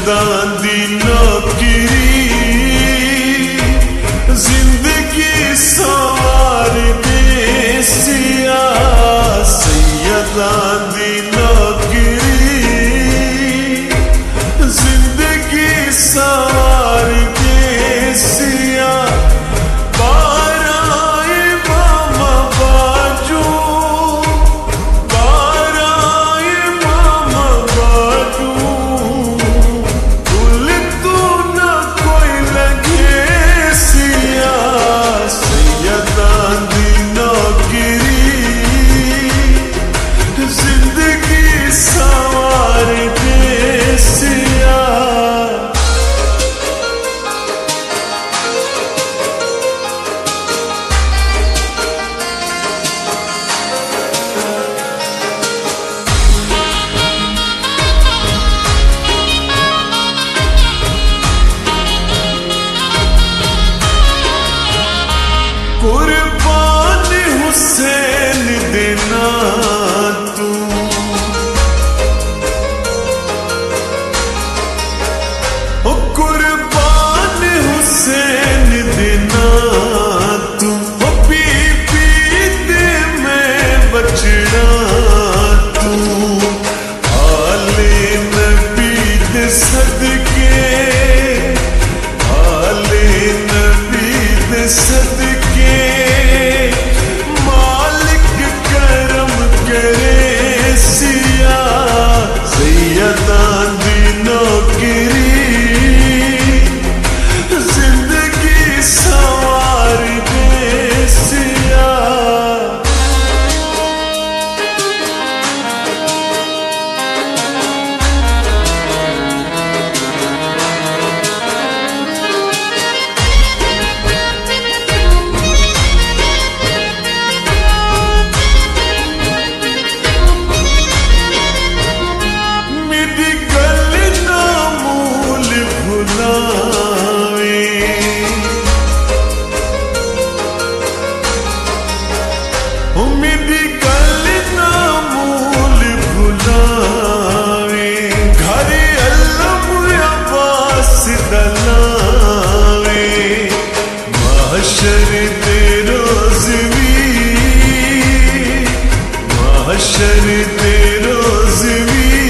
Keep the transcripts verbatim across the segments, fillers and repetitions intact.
सैयदां दी नौकरी जिंदगी सवार दे सिया। सैयदां दी नौकरी जिंदगी सवार दे सिया। कुर्बान हुसैन देना तू, ओ कुर्बान हुसैन देना तू। ओ बीबी दे मैं बचना तू। आले नबी दे सदके, आले नबी दे सदके मालिक करम करे सिया। सैयदां दी नौकरी जिंदगी सवार दे सिया। मेरी गल ना मूल भुलावे। घर अल्लम अब्बास दलावे। महशर दे रोज भी, महशर दे रोज भी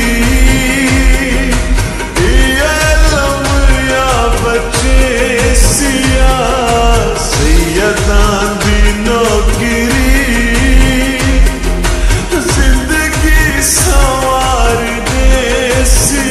अल्लम या बचे सिया। सैयदां दी नौकरी जिंदगी सवार दे सिया।